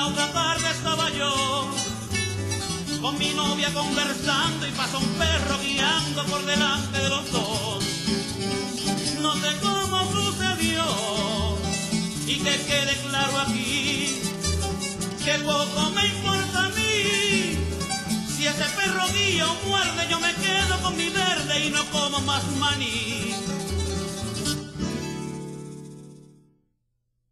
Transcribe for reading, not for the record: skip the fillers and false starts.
otra tarde estaba yo con mi novia conversando y pasa un perro guiando por delante de los dos. No sé cómo sucedió y que quede claro aquí que poco me importa a mí. Si ese perro guía o muerde, yo me quedo con mi verde y no como más maní.